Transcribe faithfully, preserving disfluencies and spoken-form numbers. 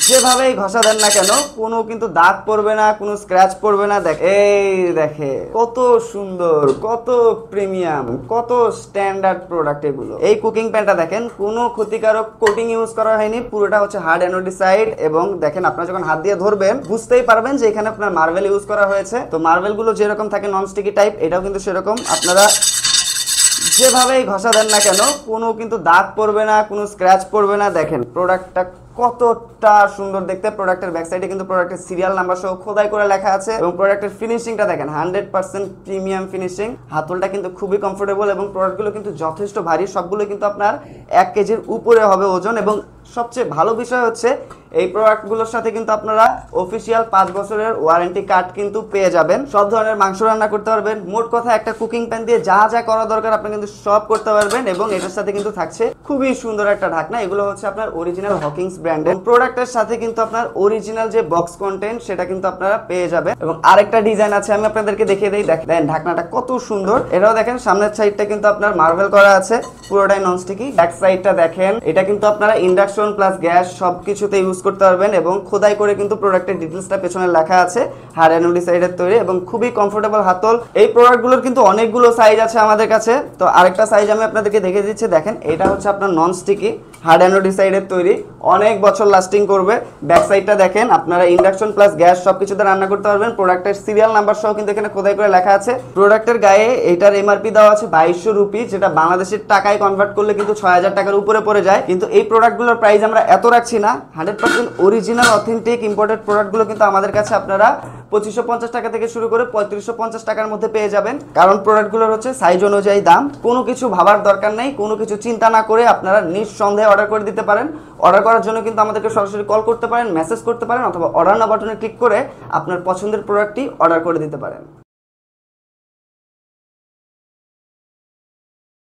যেভাবেই ঘষা দেন না কেন কোনো কিন্তু দাগ পড়বে না, কোনো স্ক্র্যাচ পড়বে না। দেখ এই দেখে কত সুন্দর, কত প্রিমিয়াম, কত স্ট্যান্ডার্ড প্রোডাক্ট এগুলো। এই কুকিং প্যানটা দেখেন কোনো ক্ষতিকারক কোটিং ইউজ করা হয়নি, পুরোটা হচ্ছে হার্ড অ্যানোডিসাইড। এবং দেখেন আপনারা যখন হাত দিয়ে ধরবেন বুঝতেই পারবেন যে এখানে আপনার মার্বেল ইউজ করা হয়েছে। তো মার্বেল গুলো যেরকম থাকে নন স্টিকি টাইপ, এটাও কিন্তু সেরকম। আপনারা যেভাবেই ঘষা দেন না কেন কোনো কিন্তু দাগ পড়বে না, কোনো স্ক্র্যাচ পড়বে না। দেখেন প্রোডাক্টটা কতটা সুন্দর দেখতে। প্রোডাক্টের ব্যাক সাইডে কিন্তু প্রোডাক্টের সিরিয়াল নাম্বার সহ খোদাই করে লেখা আছে। এবং প্রোডাক্টের ফিনিশিংটা দেখেন হান্ড্রেড পার্সেন্ট প্রিমিয়াম ফিনিশিং। হাতলটা কিন্তু খুবই কমফোর্টেবল এবং প্রোডাক্টগুলো কিন্তু যথেষ্ট ভারী। সবগুলো কিন্তু আপনার এক কেজির উপরে হবে ওজন। এবং সবচেয়ে ভালো বিষয় হচ্ছে এই প্রোডাক্টগুলোর সাথে কিন্তু আপনারা অফিসিয়াল পাঁচ বছরের ওয়ারেন্টি কার্ড কিন্তু পেয়ে যাবেন। সব ধরনের মাংস রান্না করতে পারবেন। মোট কথা একটা কুকিং প্যান দিয়ে যা যা করা দরকার আপনি কিন্তু সব করতে পারবেন। এবং এটার সাথে কিন্তু থাকছে খুবই সুন্দর একটা ঢাকনা। এগুলো হচ্ছে আপনার অরিজিনাল হকিংস ব্র্যান্ডের প্রোডাক্টের সাথে কিন্তু আপনার অরিজিনাল যে বক্স কন্টেন্ট সেটা কিন্তু আপনারা পেয়ে যাবেন। এবং আরেকটা ডিজাইন আছে, আমি আপনাদেরকে দেখিয়ে দিই। দেখেন ঢাকনাটা কত সুন্দর। এটাও দেখেন সামনের সাইডটা কিন্তু আপনার মার্বেল করা আছে, পুরোটাই ননস্টিকি। ব্যাক সাইডটা দেখেন, এটা কিন্তু আপনারা ইন্ডাকশন প্লাস গ্যাস সবকিছুতে ইউজ করতে পারবেন। এবং খোদাই করে কিন্তু প্রোডাক্টের ডিটেইলসটা পেছনে লেখা আছে, হার্ড অ্যানোডিসাইডের তৈরি এবং খুবই কমফোর্টেবল হাতল। এই প্রোডাক্টগুলোর কিন্তু অনেকগুলো সাইজ আছে আমাদের কাছে। তো আরেকটা সাইজ আমি আপনাদেরকে দেখিয়ে দিচ্ছি। দেখেন এটা হচ্ছে আপনার ননস্টিকি হার্ড অ্যানোডিসাইডের তৈরি, অনেক বছর লাস্টিং করবে। ব্যাক সাইডটা দেখেন, আপনারা ইন্ডাকশন প্লাস গ্যাস সবকিছুতে রান্না করতে পারবেন। প্রোডাক্টের সিরিয়াল নাম্বার সহ কিন্তু এখানে খোদাই করে লেখা আছে। প্রোডাক্টের গায়ে এটার এমআরপি দেওয়া আছে বাইশশো রুপি, যেটা বাংলাদেশের টাকায় কনভার্ট করলে কিন্তু ছয় হাজার টাকার উপরে পড়ে যায়। কিন্তু এই প্রোডাক্টগুলোর প্রাইস আমরা এত রাখছি না। Hundred percent original authentic imported প্রোডাক্টগুলো কিন্তু আমাদের কাছে আপনারা পঁচিশশো পঞ্চাশ টাকা থেকে শুরু করে পঁয়ত্রিশশো পঞ্চাশ টাকার মধ্যে পেয়ে যাবেন। কারণ প্রোডাক্টগুলোর হচ্ছে সাইজ অনুযায়ী দাম। কোনো কিছু ভাবার দরকার নেই, কোনো কিছু চিন্তা না করে আপনারা নিঃসন্দেহে অর্ডার করে দিতে পারেন। অর্ডার করার জন্য কিন্তু আমাদেরকে সরাসরি কল করতে পারেন, মেসেজ করতে পারেন, অথবা অর্ডার নাও বাটনে ক্লিক করে আপনার পছন্দের প্রোডাক্টটি অর্ডার করে দিতে পারেন।